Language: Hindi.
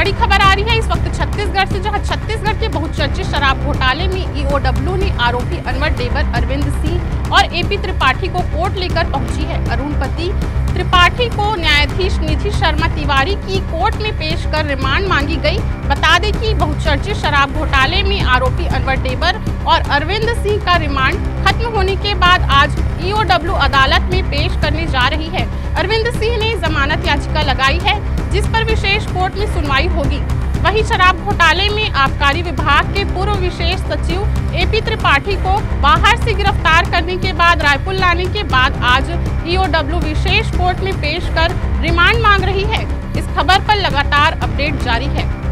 बड़ी खबर आ रही है इस वक्त छत्तीसगढ़ से, जहां छत्तीसगढ़ के बहुचर्चित शराब घोटाले में ईओडब्ल्यू ने आरोपी अनवर डेवर, अरविंद सिंह और एपी त्रिपाठी को कोर्ट लेकर पहुंची है। अरुणपति त्रिपाठी को न्यायाधीश निधि शर्मा तिवारी की कोर्ट में पेश कर रिमांड मांगी गई। बता दें कि बहुचर्चित शराब घोटाले में आरोपी अनवर डेवर और अरविंद सिंह का रिमांड खत्म होने के बाद आज ईओडब्ल्यू अदालत में पेश करने जा रही है। अरविंद सिंह ने जमानत याचिका लगाई है जिस पर विशेष कोर्ट में सुनवाई होगी। वहीं शराब घोटाले में आबकारी विभाग के पूर्व विशेष सचिव एपी त्रिपाठी को बाहर से गिरफ्तार करने के बाद रायपुर लाने के बाद आज ईओडब्ल्यू विशेष कोर्ट में पेश कर रिमांड मांग रही है। इस खबर पर लगातार अपडेट जारी है।